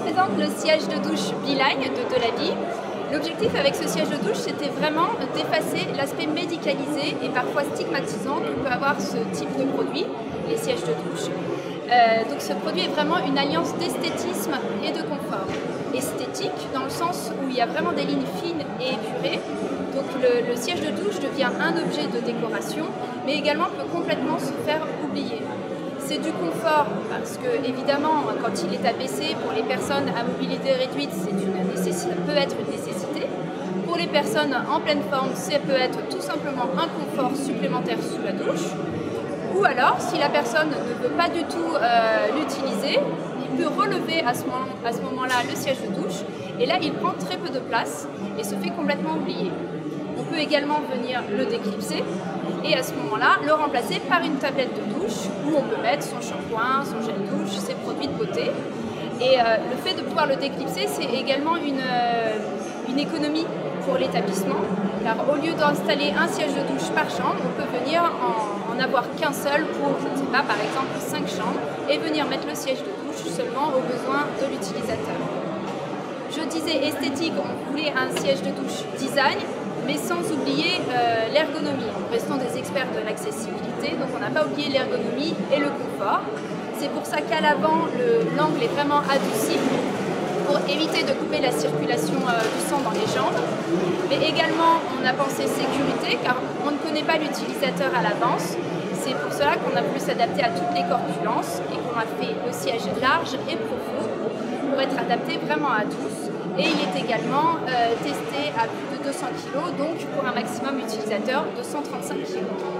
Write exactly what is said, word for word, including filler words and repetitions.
présente le siège de douche Beeline de Delali. L'objectif avec ce siège de douche, c'était vraiment d'effacer l'aspect médicalisé et parfois stigmatisant que peut avoir ce type de produit, les sièges de douche. Euh, donc ce produit est vraiment une alliance d'esthétisme et de confort. Esthétique dans le sens où il y a vraiment des lignes fines et épurées. Donc le, le siège de douche devient un objet de décoration, mais également peut complètement se faire oublier. C'est du confort parce que, évidemment, quand il est abaissé, pour les personnes à mobilité réduite, c'est une nécessité, ça peut être une nécessité. Pour les personnes en pleine forme, ça peut être tout simplement un confort supplémentaire sous la douche. Ou alors, si la personne ne veut pas du tout euh, l'utiliser, il peut relever à ce moment, à ce moment-là le siège de douche. Et là, il prend très peu de place et se fait complètement oublier. On peut également venir le déclipser et à ce moment-là, le remplacer par une tablette de douche où on peut mettre son shampoing, son gel douche, ses produits de beauté. Et euh, le fait de pouvoir le déclipser, c'est également une, euh, une économie pour l'établissement, car au lieu d'installer un siège de douche par chambre, on peut venir en, en avoir qu'un seul pour, je ne sais pas, par exemple cinq chambres, et venir mettre le siège de douche seulement aux besoins de l'utilisateur. Je disais esthétique, on voulait un siège de douche design, mais sans oublier euh, l'ergonomie. Restons des experts de l'accessibilité, donc on n'a pas oublié l'ergonomie et le confort. C'est pour ça qu'à l'avant, l'angle est vraiment adouci pour éviter de couper la circulation euh, du sang dans les jambes. Mais également, on a pensé sécurité, car on ne connaît pas l'utilisateur à l'avance. C'est pour cela qu'on a voulu s'adapter à toutes les corpulences et qu'on a fait le siège large et profond pour être adapté vraiment à tous. Et il est également euh, testé à plus de deux cents kilos, donc pour un maximum utilisateur de cent trente-cinq kilos.